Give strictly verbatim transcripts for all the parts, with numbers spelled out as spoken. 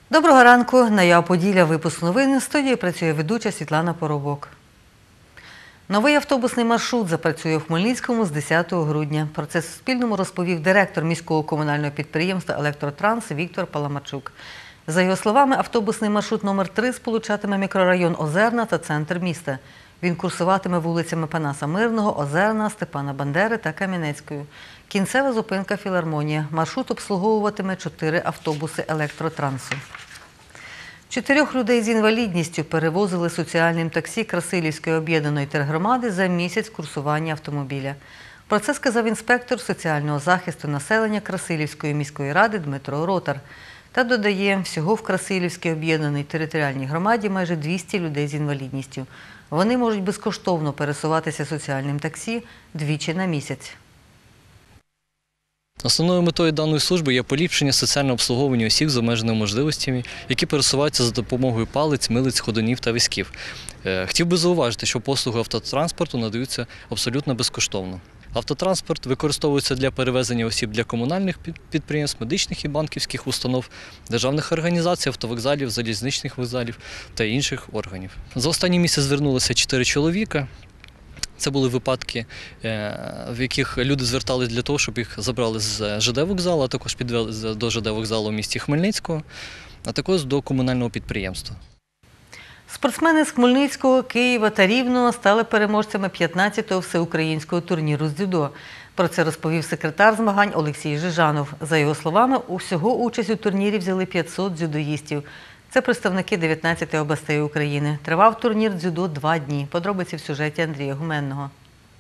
Доброго ранку. На ЯО Поділля випуск новин. В студії працює ведуча Світлана Поробок. Новий автобусний маршрут запрацює в Хмельницькому з десятого грудня. Про це Суспільному розповів директор міського комунального підприємства «Електротранс» Віктор Паламарчук. За його словами, автобусний маршрут номер три сполучатиме мікрорайон Озерна та центр міста. Він курсуватиме вулицями Панаса Мирного, Озерна, Степана Бандери та Кам'янецькою. Кінцева зупинка «Філармонія». Маршрут обслуговуватиме чотири автобуси «Електротрансу». Чотирьох людей з інвалідністю перевозили соціальним таксі Красилівської об'єднаної тергромади за місяць курсування автомобіля. Про це сказав інспектор соціального захисту населення Красилівської міської ради Дмитро Ротар. Та додає, всього в Красилівській об'єднаній територіальній громаді майже двісті людей з інвалідністю. Вони можуть безкоштовно пересуватися соціальним таксі двічі на місяць. Основною метою даної служби є поліпшення соціального обслуговування осіб з обмеженими можливостями, які пересуваються за допомогою палиць, милиць, ходунів та візків. Хотів би зауважити, що послуги автотранспорту надаються абсолютно безкоштовно. Автотранспорт використовується для перевезення осіб для комунальних підприємств, медичних і банківських установ, державних організацій, автовокзалів, залізничних вокзалів та інших органів. За останній місяць звернулося чотири чоловіка. Це були випадки, в яких люди зверталися для того, щоб їх забрали з ЖД вокзалу, а також підвели до ЖД вокзалу в місті Хмельницького, а також до комунального підприємства. Спортсмени з Хмельницького, Києва та Рівного стали переможцями п'ятнадцятого всеукраїнського турніру з дзюдо. Про це розповів секретар змагань Олексій Жижанов. За його словами, усього участь у турнірі взяли п'ятсот дзюдоїстів. Це представники дев'ятнадцяти областей України. Тривав турнір дзюдо два дні. Подробиці в сюжеті Андрія Гуменного.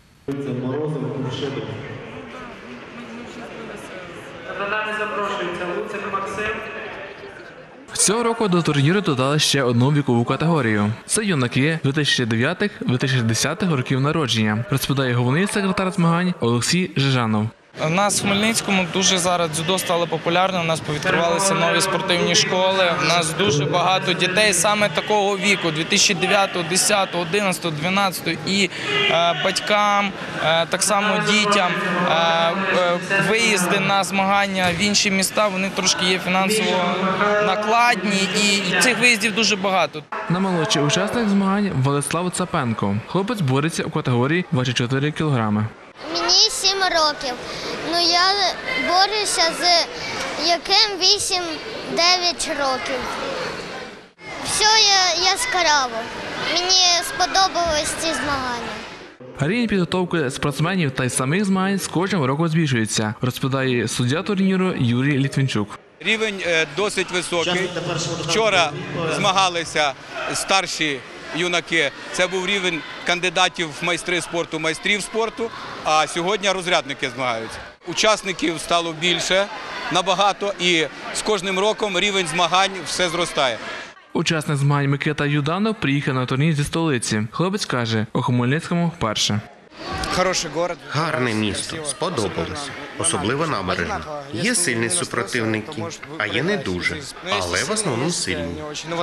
Цього року до турніру додали ще одну вікову категорію. Це юнаки дві тисячі дев'ятого - дві тисячі десятого років народження, розповідає головний секретар змагань Олексій Жижанов. У нас в Хмельницькому дуже зараз дзюдо стало популярним, у нас повідкривалися нові спортивні школи, у нас дуже багато дітей саме такого віку, дві тисячі дев'ятого, десятого, одинадцятого, дванадцятого, і е, батькам, е, так само дітям, е, е, виїзди на змагання в інші міста, вони трошки є фінансово накладні, і цих виїздів дуже багато. Наймолодший учасник змагань Владислав Цапенко. Хлопець бореться у категорії двадцять чотири кілограми. Мені сім років. Ну, я борюся з яким вісім-дев'ять років. Все яскраво. Мені сподобались ці змагання. Рівень підготовки спортсменів та й самих змагань з кожним роком збільшується, розповідає суддя турніру Юрій Літвінчук. Рівень досить високий. Вчора змагалися старші юнаки. Це був рівень кандидатів в майстри спорту, майстрів спорту, а сьогодні розрядники змагаються. Учасників стало більше набагато, і з кожним роком рівень змагань все зростає. Учасник змагань Микита Юданов приїхав на турнір зі столиці. Хлопець каже, у Хмельницькому вперше. Гарне місто, сподобалося. Особливо набережна. Є сильні супротивники, а є не дуже, але в основному сильні.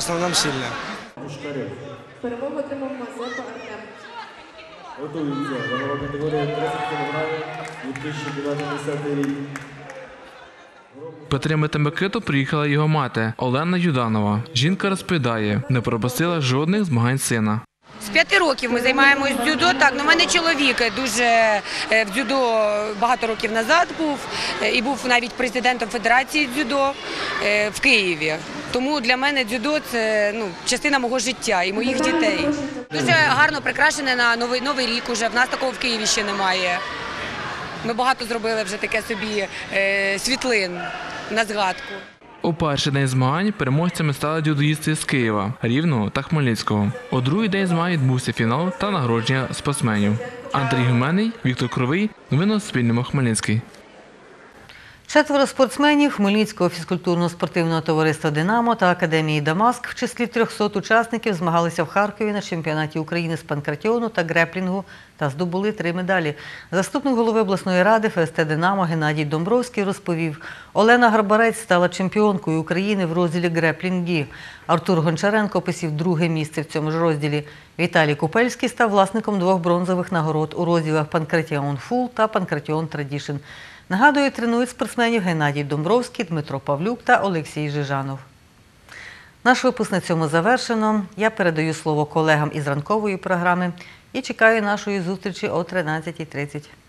Перемогу отримав Мазепа Артем. Готується вагова категорія тридцять кілограмів, дві тисячі дев'ятий рік. Підтримати Микиту приїхала його мати Олена Юданова. Жінка розповідає, не пропустила жодних змагань сина. З п'яти років ми займаємось дзюдо. Так, ну, в мене чоловік дуже в дзюдо багато років назад був і був навіть президентом Федерації дзюдо в Києві. Тому для мене дзюдо – це ну, частина мого життя і моїх дітей. Дуже гарно прикрашене на новий, новий рік уже. В нас такого в Києві ще немає. Ми багато зробили вже таке собі е, світлин на згадку. У перший день змагань переможцями стали дзюдоїсти з Києва, Рівного та Хмельницького. У другий день змагань відбувся фінал та нагородження спортсменів. Андрій Гуменний, Віктор Кривий. Новини на Суспільному. Хмельницький. Четверо спортсменів Хмельницького фізкультурно-спортивного товариства «Динамо» та Академії «Дамаск» в числі трьохсот учасників змагалися в Харкові на чемпіонаті України з панкратіону та греплінгу та здобули три медалі. Заступник голови обласної ради ФСТ «Динамо» Геннадій Домбровський розповів, Олена Гарбарець стала чемпіонкою України в розділі греплінг-гі. Артур Гончаренко посів друге місце в цьому ж розділі. Віталій Купельський став власником двох бронзових нагород у розділах панкратіон фул та панкратіон традішн. Нагадую, тренують спортсменів Геннадій Домбровський, Дмитро Павлюк та Олексій Жижанов. Наш випуск на цьому завершено. Я передаю слово колегам із ранкової програми і чекаю нашої зустрічі о тринадцятій тридцять.